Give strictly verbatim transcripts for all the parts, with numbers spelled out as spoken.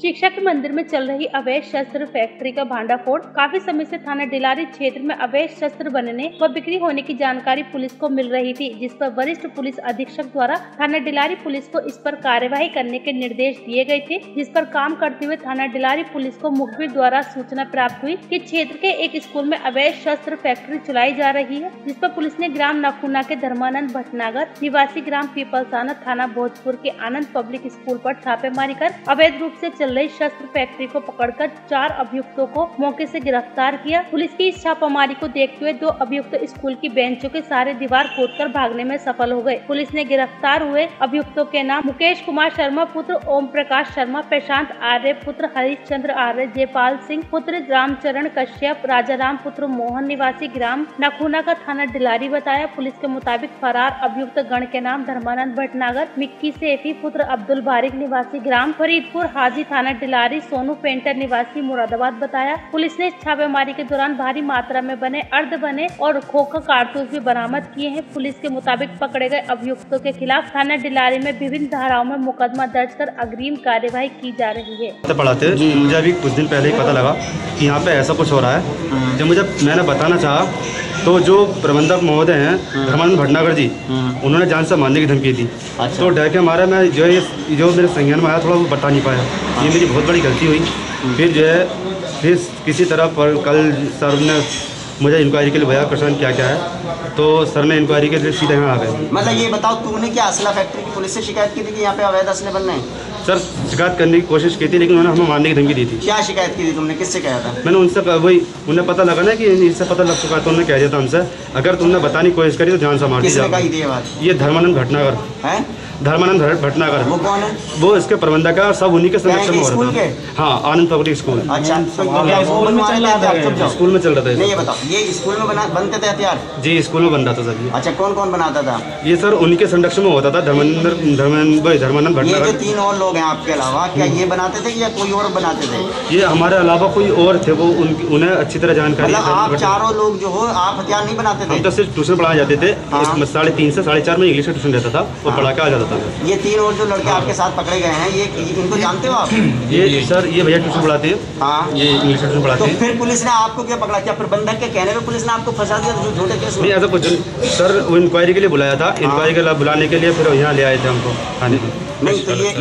शिक्षा के मंदिर में चल रही अवैध शस्त्र फैक्ट्री का भांडाफोड़। काफी समय से थाना डिलारी क्षेत्र में अवैध शस्त्र बनने व बिक्री होने की जानकारी पुलिस को मिल रही थी, जिस पर वरिष्ठ पुलिस अधीक्षक द्वारा थाना डिलारी पुलिस को इस पर कार्यवाही करने के निर्देश दिए गए थे, जिस पर काम करते हुए थाना डिलारी पुलिस को मुखबिर द्वारा सूचना प्राप्त हुई कि क्षेत्र के एक स्कूल में अवैध शस्त्र फैक्ट्री चलाई जा रही है, जिस पर पुलिस ने ग्राम नखुना के धर्मानंद भटनागर निवासी ग्राम पीपलसाना थाना भोजपुर के आनंद पब्लिक स्कूल पर छापेमारी कर अवैध रूप से चल रही शस्त्र फैक्ट्री को पकड़कर चार अभियुक्तों को मौके से गिरफ्तार किया। पुलिस की इस छापामारी को देखते हुए दो अभियुक्त स्कूल की बेंचों के सारे दीवार खोदकर भागने में सफल हो गए। पुलिस ने गिरफ्तार हुए अभियुक्तों के नाम मुकेश कुमार शर्मा पुत्र ओम प्रकाश शर्मा, प्रशांत आर्य पुत्र हरिश्चंद्र आर्य, जयपाल सिंह पुत्र रामचरण कश्यप, राजाराम पुत्र मोहन निवासी ग्राम नखुना का थाना डिलारी बताया। पुलिस के मुताबिक फरार अभियुक्त गण के नाम धर्मानंद भटनागर, मिक्की सेठी पुत्र अब्दुल बारिक निवासी ग्राम फरीदपुर हाजी थाना डिलारी, सोनू पेंटर निवासी मुरादाबाद बताया। पुलिस ने छापेमारी के दौरान भारी मात्रा में बने अर्ध बने और खोखा कारतूस भी बरामद किए हैं। पुलिस के मुताबिक पकड़े गए अभियुक्तों के खिलाफ थाना डिलारी में विभिन्न धाराओं में मुकदमा दर्ज कर अग्रिम कार्यवाही की जा रही है। पढ़ाते मुझे अभी कुछ दिन पहले ही पता लगा कि यहाँ पे ऐसा कुछ हो रहा है। जब मुझे मैंने बताना चाहा तो जो प्रबंधक महोदय हैं धर्मानंद भटनागर जी, उन्होंने जान से मारने की धमकी दी। अच्छा। तो डर के मारे मैं जो है जो मेरे संज्ञान में आया थोड़ा वो बता नहीं पाया। ये मेरी बहुत बड़ी गलती हुई। फिर जो है फिर किसी तरह पर कल सर ने मुझे इंक्वायरी के लिए भैया परेशान क्या क्या है, तो सर ने इंक्वायरी के लिए सीधे यहाँ आ गए। मतलब ये बताओ, तूने क्या असला फैक्ट्री की पुलिस से शिकायत की थी कि यहाँ पे अवैध असले बन रहे हैं? सर शिकायत करने की कोशिश की थी, लेकिन उन्होंने हमें मारने की धमकी दी थी। क्या शिकायत की थी तुमने, किससे कहा था? मैंने उनसे वही उन्हें पता लगा ना कि इससे पता लग चुका है, तो उन्होंने कह दिया था हमसे अगर तुमने बताने की कोशिश करी तो जान से मार दी जाएगी। ये धर्मानंद भटनागर है, धर्मानंद भटनागर। वो कौन है? वो इसके प्रबंधक है और सब उन्हीं के संरक्षण में हो रहा था। हाँ, आनंद पब्लिक स्कूल। अच्छा, स्कूल में चल रहा था? स्कूल में चल रहा था। नहीं, ये बताओ, ये स्कूल में बना बनते थे हथियार? जी, स्कूल में बन रहा था सर ये। अच्छा, कौन कौन बनाता था ये? सर उन्हीं के संरक्षण में होता था, धर्मेंद्र धर्मेंद्र धर्मानंद भटनागर। ये जो तीन और लोग हैं आपके अलावा, क्या ये बनाते थे या कोई और बनाते थे? ये हमारे अलावा कोई और थे, वो उन्हें अच्छी तरह जानकारी। आप चारों लोग जो हो, आप हथियार नहीं बनाते थे? हम तो सिर्फ ट्यूशन पढ़ाए जाते थे। साढ़े तीन से साढ़े चार में इंग्लिश का ट्यूशन रहता था, वो पढ़ा के आ जाता था। ये तीन और जो लड़के आपके साथ पकड़े गए हैं, ये इनको जानते हो आप? ये सर ये भैया ट्यूशन पढ़ाते हैं। हाँ, ये इंग्लिश ट्यूशन पढ़ाते हैं। तो फिर पुलिस ने आपको क्या पकड़ा? क्या प्रबंधक के कहने पे पुलिस ने आपको फंसा दिया जो झूठे केस? नहीं, ऐसा कुछ सर, वो इंक्वायरी के लिए बुलाया था। इंक्वायरी के लिए बुलाने के लिए फिर यहाँ ले आए थे हमको थाने। नहीं तो ये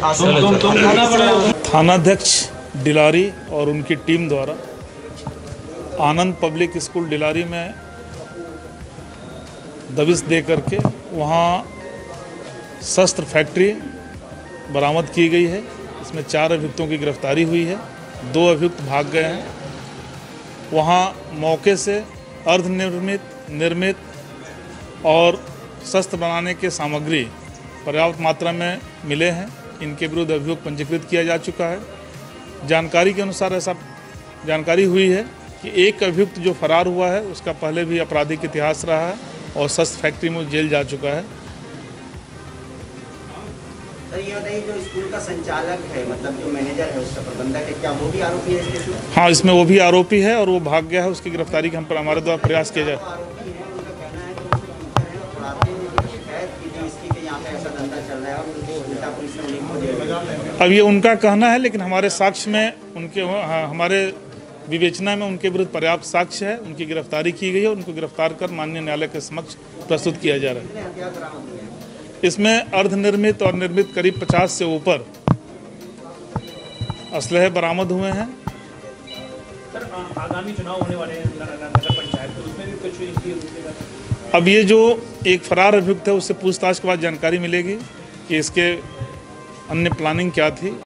ये थानाध्यक्ष डिलारी और उनकी टीम द्वारा आनंद पब्लिक स्कूल डिलारी में दबिश दे करके वहाँ शस्त्र फैक्ट्री बरामद की गई है। इसमें चार अभियुक्तों की गिरफ्तारी हुई है, दो अभियुक्त भाग गए हैं। वहाँ मौके से अर्धनिर्मित, निर्मित और शस्त्र बनाने के सामग्री पर्याप्त मात्रा में मिले हैं। इनके विरुद्ध अभियोग पंजीकृत किया जा चुका है। जानकारी के अनुसार ऐसा जानकारी हुई है कि एक अभियुक्त जो फरार हुआ है उसका पहले भी आपराधिक इतिहास रहा है और शस्त्र फैक्ट्री में जेल जा चुका है। सर ये बताइए, जो स्कूल का संचालक है, मतलब जो मैनेजर है, उसका प्रबंधक है, क्या वो भी आरोपी है इसमें? हाँ, इसमें वो भी आरोपी है और वो भाग गया है। उसकी गिरफ्तारी के हम पर हमारे द्वारा प्रयास किया जाए। अब ये उनका कहना है, लेकिन हमारे साक्ष्य में उनके हमारे विवेचना में उनके विरुद्ध पर्याप्त साक्ष्य है। उनकी गिरफ्तारी की गई है, उनको गिरफ्तार कर माननीय न्यायालय के समक्ष प्रस्तुत किया जा रहा है। इसमें अर्धनिर्मित और निर्मित करीब पचास से ऊपर असलहे बरामद हुए हैं। सर, आगामी चुनाव होने वाले हैं नगर पंचायत, तो उसमें भी कुछ। अब ये जो एक फरार अभियुक्त है उससे पूछताछ के बाद जानकारी मिलेगी कि इसके अन्य प्लानिंग क्या थी।